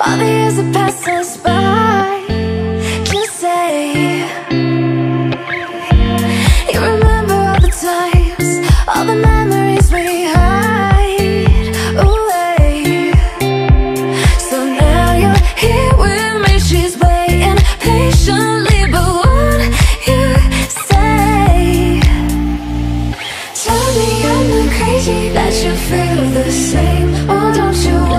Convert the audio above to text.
all the years that pass us by. Just say you remember all the times, all the memories we hide away. So now you're here with me, she's waiting patiently, but what you say? Tell me I'm not crazy, that you feel the same. Oh, don't you